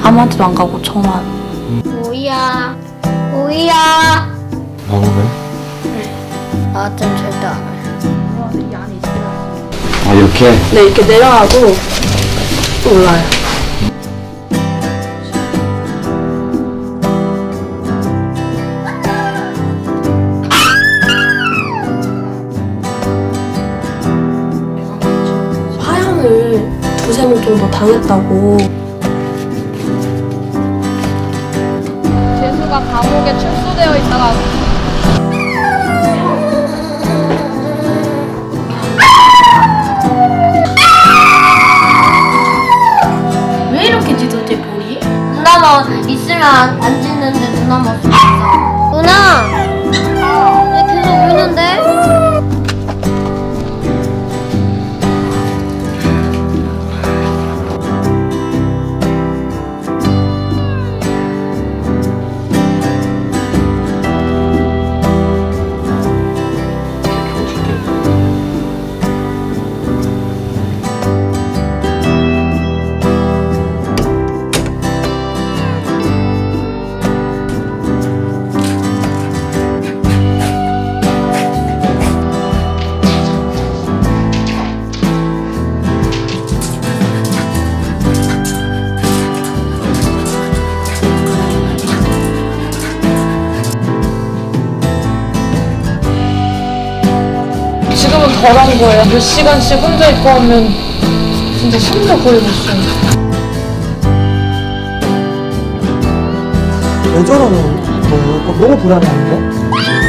아무한테도 안 가고 저만. 오이야, 오이야. 안 오네? 나한텐 절대 안 해. 아, 이렇게? 네, 이렇게 내려가고 또 올라요. 화형을 2-3번 정도 당했다고. 재수가 감옥에 출소되어 있다가 왜 이렇게 찢어져 볼이? 누나만 있으면 안 짖는데 누나만 없어. 누나! 얘 계속 우는데? 지금은 덜한 거예요. 몇 시간씩 혼자 있고 하면 진짜 숨도 거의 못 쉬어요. 왜 저러는 거예요? 너무 불안해 안 돼?